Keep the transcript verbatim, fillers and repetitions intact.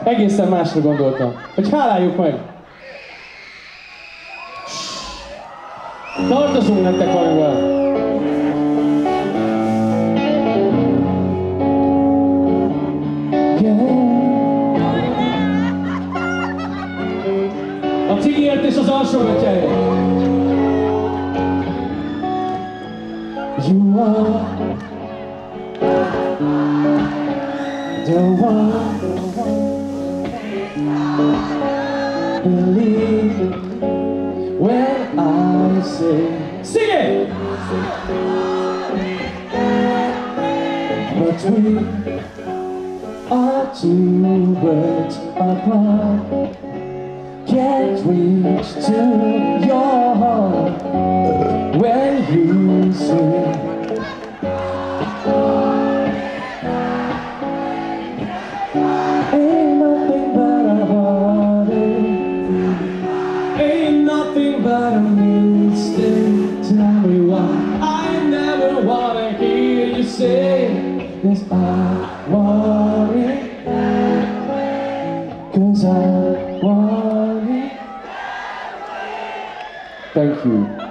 Egészen másra gondoltam. Hogy háláljuk meg! Tartozunk nektek valamivel! A cigiért és az alsógatjáért! You are the one, believe when I say, sing it! But we are two birds apart, can't reach to your heart when you sing. Ain't nothing but a heartache, ain't nothing but a mistake. Tell me why I never wanna hear you say, yes I want it, 'cause I want it. Thank you.